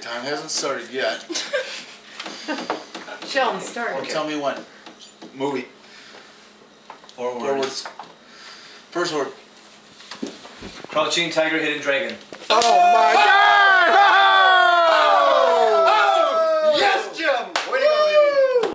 Time hasn't started yet. Sheldon, start. Okay. Tell me when. Movie. Four words. First word. Crouching Tiger, Hidden Dragon. Oh my